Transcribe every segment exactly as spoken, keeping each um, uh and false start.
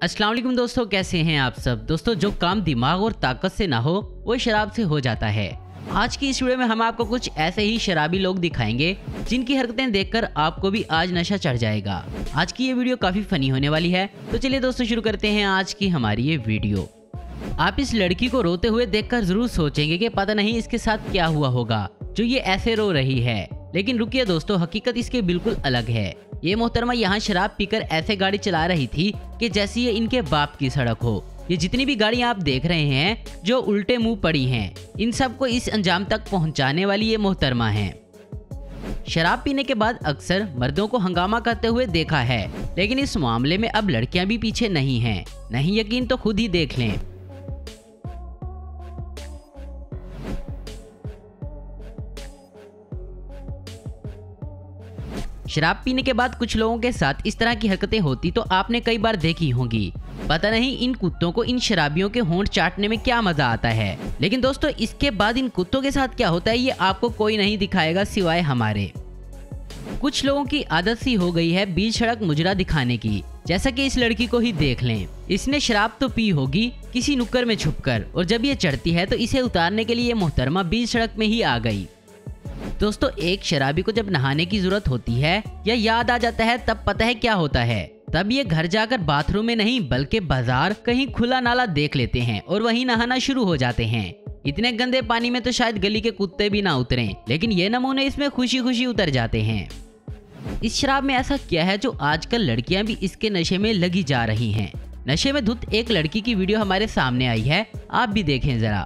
अस्सलाम वालेकुम दोस्तों, कैसे हैं आप सब। दोस्तों, जो काम दिमाग और ताकत से ना हो वो शराब से हो जाता है। आज की इस वीडियो में हम आपको कुछ ऐसे ही शराबी लोग दिखाएंगे जिनकी हरकतें देखकर आपको भी आज नशा चढ़ जाएगा। आज की ये वीडियो काफी फनी होने वाली है, तो चलिए दोस्तों शुरू करते हैं आज की हमारी ये वीडियो। आप इस लड़की को रोते हुए देखकर जरूर सोचेंगे कि पता नहीं इसके साथ क्या हुआ होगा जो ये ऐसे रो रही है, लेकिन रुकिए दोस्तों, हकीकत इसके बिल्कुल अलग है। ये मोहतरमा यहाँ शराब पीकर ऐसे गाड़ी चला रही थी कि जैसी ये इनके बाप की सड़क हो। ये जितनी भी गाड़ियाँ आप देख रहे हैं जो उल्टे मुंह पड़ी हैं, इन सब को इस अंजाम तक पहुँचाने वाली ये मोहतरमा है। शराब पीने के बाद अक्सर मर्दों को हंगामा करते हुए देखा है, लेकिन इस मामले में अब लड़कियां भी पीछे नहीं हैं। नहीं यकीन तो खुद ही देख लें। शराब पीने के बाद कुछ लोगों के साथ इस तरह की हरकतें होती तो आपने कई बार देखी होंगी। पता नहीं इन कुत्तों को इन शराबियों के होंठ चाटने में क्या मजा आता है, लेकिन दोस्तों इसके बाद इन कुत्तों के साथ क्या होता है ये आपको कोई नहीं दिखाएगा सिवाय हमारे। कुछ लोगों की आदत सी हो गई है बीच सड़क मुजरा दिखाने की, जैसा कि इस लड़की को ही देख लें। इसने शराब तो पी होगी किसी नुक्कड़ में छुपकर, और जब ये चढ़ती है तो इसे उतारने के लिए मोहतरमा बीच सड़क में ही आ गई। दोस्तों, एक शराबी को जब नहाने की जरूरत होती है या याद आ जाता है तब पता है क्या होता है। तब ये घर जाकर बाथरूम में नहीं बल्कि बाजार कहीं खुला नाला देख लेते हैं और वहीं नहाना शुरू हो जाते हैं। इतने गंदे पानी में तो शायद गली के कुत्ते भी ना उतरें, लेकिन ये नमूने इसमें खुशी खुशी उतर जाते हैं। इस शराब में ऐसा क्या है जो आजकल लड़कियां भी इसके नशे में लगी जा रही हैं। नशे में धुत एक लड़की की वीडियो हमारे सामने आई है, आप भी देखें जरा।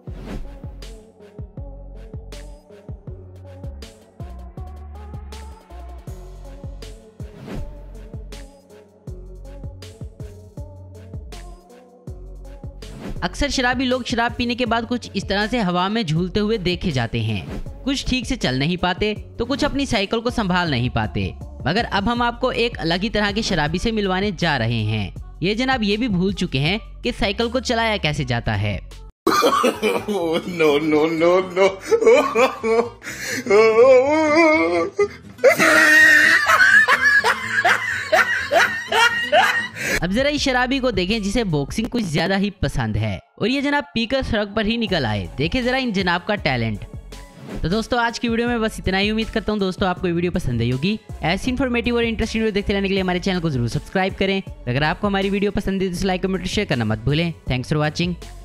अक्सर शराबी लोग शराब पीने के बाद कुछ इस तरह से हवा में झूलते हुए देखे जाते हैं। कुछ ठीक से चल नहीं पाते तो कुछ अपनी साइकिल को संभाल नहीं पाते। मगर अब हम आपको एक अलग ही तरह के शराबी से मिलवाने जा रहे हैं। ये जनाब ये भी भूल चुके हैं कि साइकिल को चलाया कैसे जाता है। No no no no. अब जरा इस शराबी को देखें जिसे बॉक्सिंग कुछ ज्यादा ही पसंद है, और ये जनाब पीकर सड़क पर ही निकल आए। देखें जरा इन जनाब का टैलेंट। तो दोस्तों आज की वीडियो में बस इतना ही। उम्मीद करता हूँ दोस्तों आपको ये वीडियो पसंद आई होगी। ऐसी इन्फॉर्मेटिव और इंटरेस्टिंग वीडियो देखते रहने के लिए हमारे चैनल को जरूर सब्सक्राइब करें। अगर आपको हमारी वीडियो पसंद है तो लाइक कमेंट शेयर करना मत भूलें। Thanks for watching.